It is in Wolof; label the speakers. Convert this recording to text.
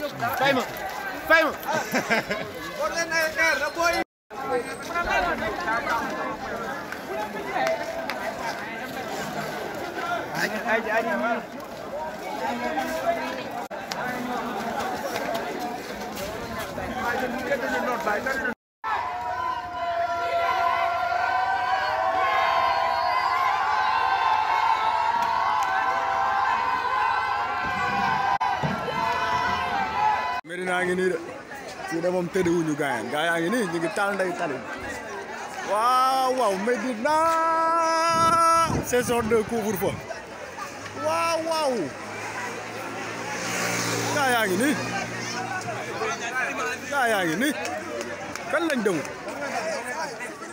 Speaker 1: fay ma fay ma.
Speaker 2: Medina ngi nii de fii de moom tëddiwuñu gaa yaa ngi nii ñu ngi taal nday tali waaw waaw Medina saison de couvre-feu waaw waaw gaa yaa ngi nii kan lañ demul